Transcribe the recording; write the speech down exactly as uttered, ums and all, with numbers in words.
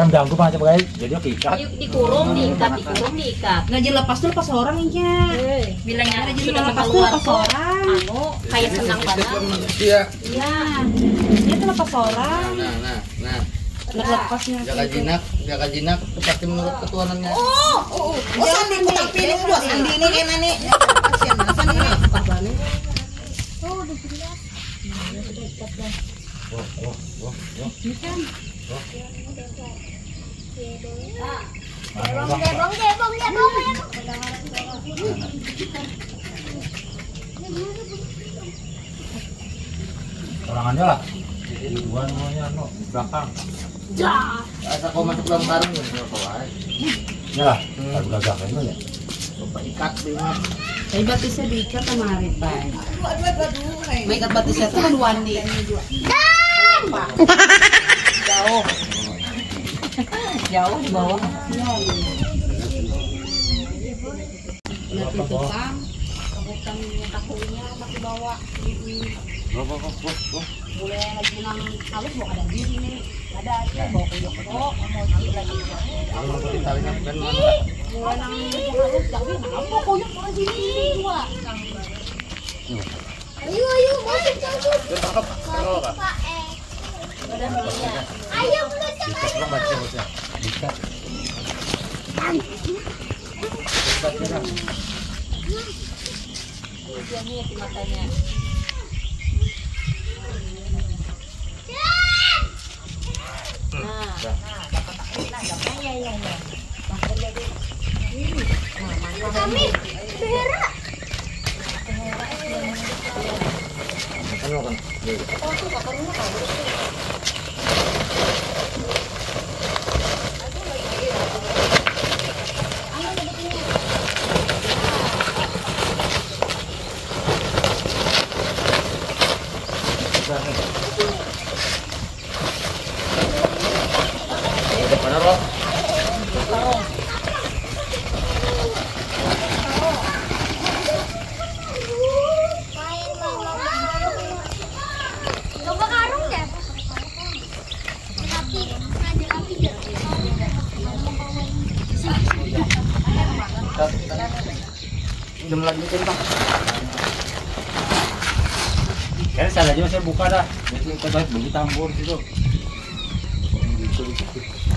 ganggu aja guys. Jadi diikat. Dikurung, diikat, dikurung, diikat. Nggak jadi lepas tuh lepas orang nya. Bilangnya Jadi sudah lepas tuh keluar lepas kok. orang. Anu, kayak senang banget. Iya. Iya. Dia tuh lepas orang. Nah, nah, nah. Lepasnya. Jaga jinak, jaga jinak seperti menurut ketuanannya. Oh, oh, oh, sandi putar piring dua sandi ini kena nih. Kasihan mana sandi ini. Oh, udah jelas. Wah, wah, wah, wah. Gebong, gebong, gebong, gebong. Orangannya lah. Dua namanya no belakang. Dah. Asa kau masuk dalam karung ya, kau ay. Ya lah. Kalau gagak itu ya. Coba ikat bingat. Tapi batisnya diikat sama Aripai. Aduh, aduh, aduh, aduh. Hai. Mau ikat batisnya tuh kan Wandi. Jauh. Jauh di bawah. Nanti tukang. Bukan takunya masih bawa. Wah, wah, wah, wah. Boleh lagi nang halus bawa ada di sini. Ada aja bawa kuyok kok, emoji lagi. Kalau mau ditalikan kan mana? Mulai nang halus tapi apa kuyok di sini dua. Ayo, ayo, masuk, masuk. Tangkap. Kalau apa? Pak eh. Ayo, mulai Ikat lah baca bosnya. Ikat. Ikat ya. Dia nih di matanya. Nah, ya ya ya. kami. Behera. Kan kan. Oh, tuh kakak rumah kau. Mana roh? Main mama. Coba karung deh. Api, ada api deh. Jam lagi tentang. Kan salah aja saya buka dah. Jadi kita baik bagi tambur situ. Gitu, gitu.